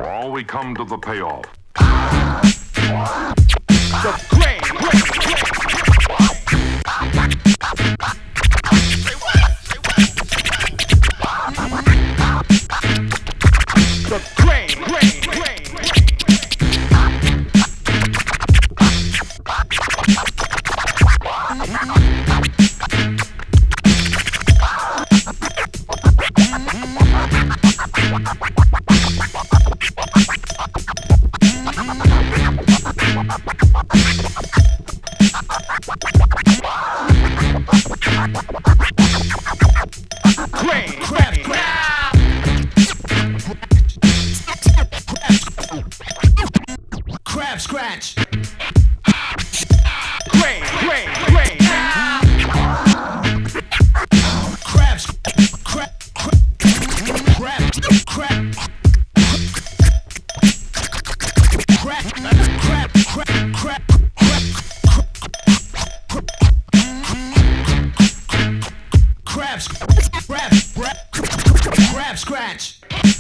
Now we come to the payoff. The grain. The grain. Crab scratch. Grain. Crabs. Crab. Crab scratch.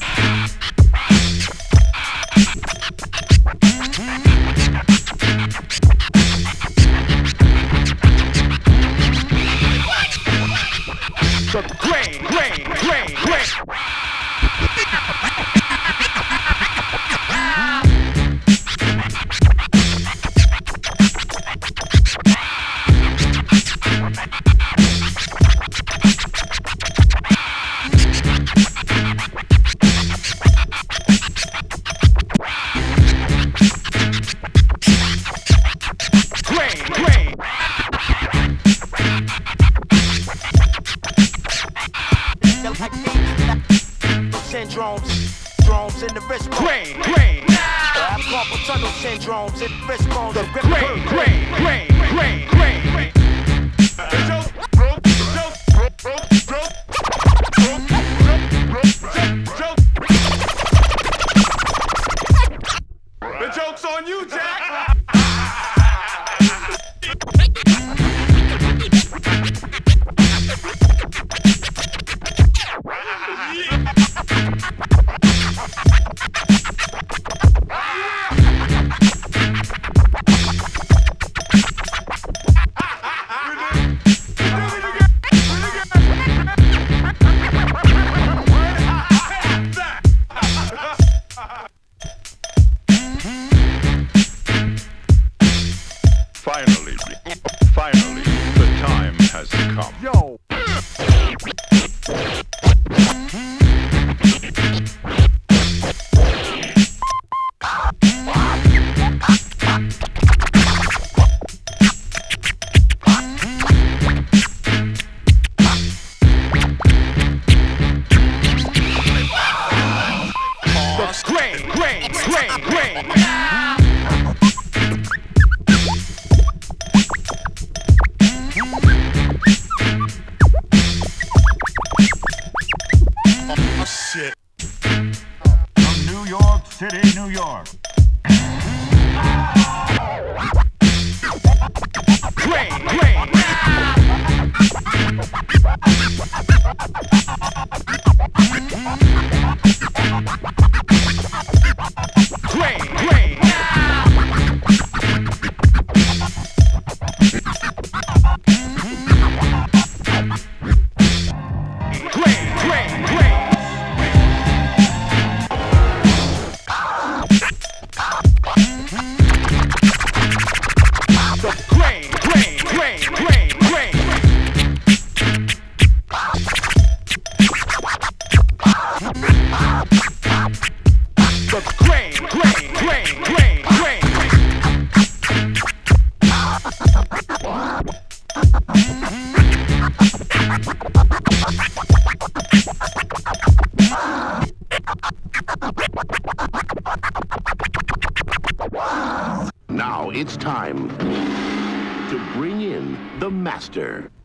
The grain. Syndromes in the wrist bone. Grain. Carpal tunnel syndromes in the wrist bone. The grain. The joke's on you, Jack. Finally, the time has come. Yo. Grain. Shit. From New York City, New York. Grain. Now it's time to bring in the master.